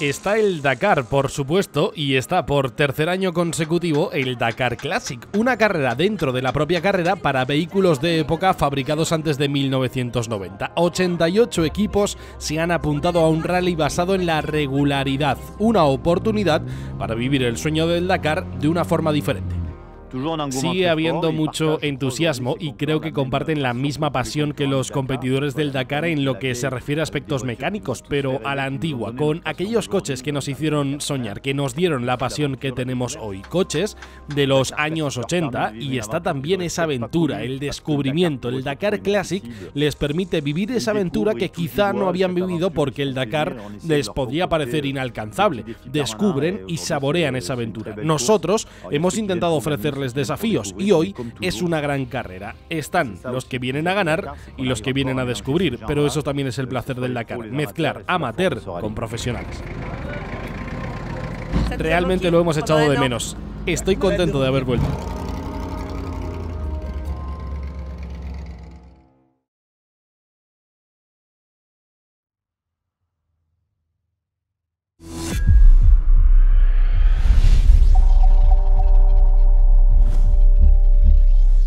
Está el Dakar, por supuesto, y está por tercer año consecutivo el Dakar Classic, una carrera dentro de la propia carrera para vehículos de época fabricados antes de 1990. 88 equipos se han apuntado a un rally basado en la regularidad, una oportunidad para vivir el sueño del Dakar de una forma diferente. Sigue habiendo mucho entusiasmo y creo que comparten la misma pasión que los competidores del Dakar en lo que se refiere a aspectos mecánicos, pero a la antigua, con aquellos coches que nos hicieron soñar, que nos dieron la pasión que tenemos hoy, coches de los años 80, y está también esa aventura, el descubrimiento. El Dakar Classic les permite vivir esa aventura que quizá no habían vivido porque el Dakar les podía parecer inalcanzable. Descubren y saborean esa aventura. Nosotros hemos intentado ofrecerles desafíos y hoy es una gran carrera. Están los que vienen a ganar y los que vienen a descubrir, pero eso también es el placer del Dakar, mezclar amateur con profesionales. Realmente lo hemos echado de menos. Estoy contento de haber vuelto.